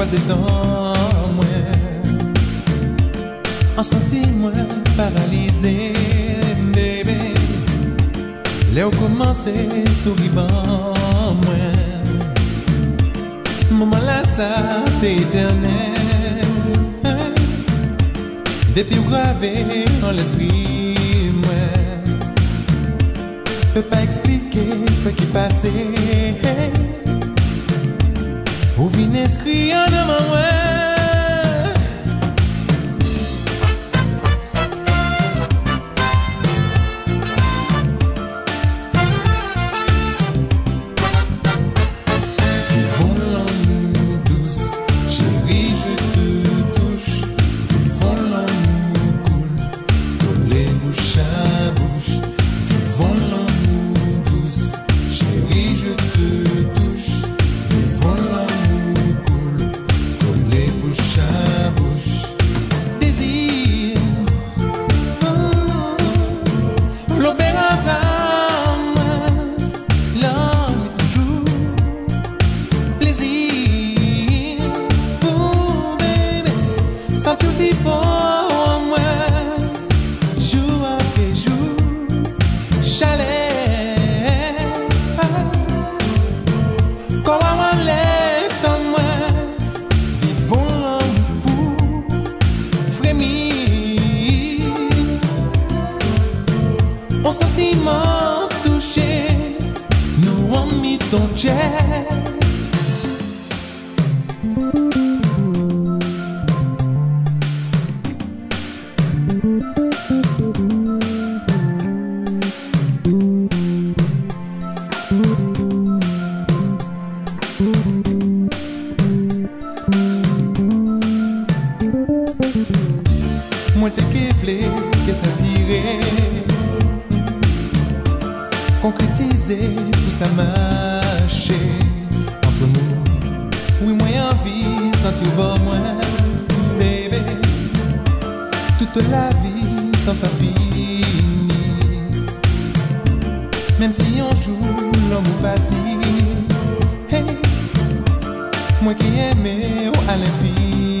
croisé tant moins, en senti moins paralysé, bébé. Léo commencé sourire moins, moment là ça t'est éternel. Depuis gravé dans l'esprit moi, peux pas expliquer ce qui passait. Ou vin inscrit en amant moi. Sentir si pour moi, jour après jour, chalet. Comment on l'est en moi, vivons l'homme fou, frémir. Mon sentiment touché, nous en mis ton jet. Moi t'es qu'évelé, que ça tirait, concrétiser pour ça marcher entre nous. Oui, moi envie, sentir bon moi, bébé, toute la vie sans ça fini. Même si on joue l'homopathie, hey, moi qui aimais à l'infini.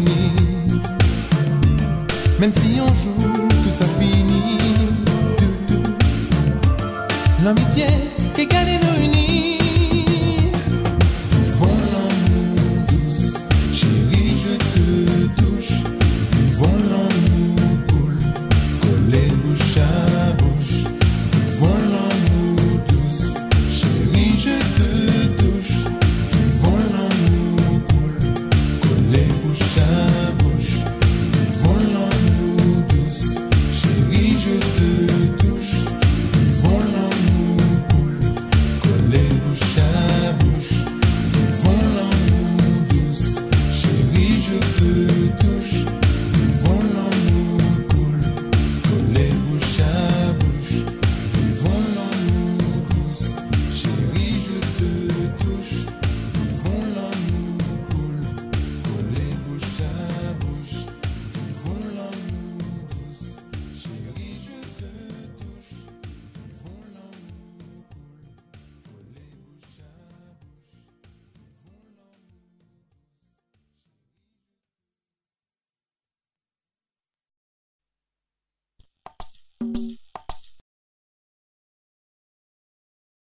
Même si on joue, tout ça finit, tout. L'amitié qui gagne nous unis. Vivons l'amour douce, chérie, je te touche. Vivons l'amour cool, collé bouche à bouche. Vivons l'amour douce, chérie, je te touche. Vivons l'amour cool, collé bouche à bouche. Vivons l'amour douce, chérie, je te touche. Vivons l'amour cool, collé bouche à bouche. Vivons l'amour douce, chérie, je te touche. Vivons l'amour cool, collé bouche à bouche. Vivons l'amour douce, chérie, je te touche. Vivons l'amour cool, collé bouche à bouche. Vivons l'amour douce, chérie, je te touche. Vivons l'amour cool, collé bouche à bouche.